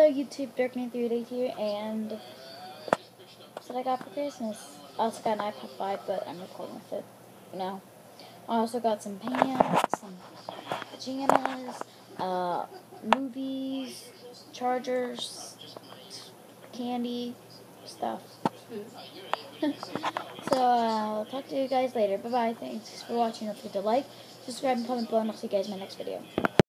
YouTube, Darkman388 here, and that's what I got for Christmas. I also got an iPod 5, but I'm recording with it now. I also got some pants, some pajamas, movies, chargers, candy, stuff. So, I'll talk to you guys later. Bye-bye. Thanks for watching. Don't forget to like, subscribe, and comment below, and I'll see you guys in my next video.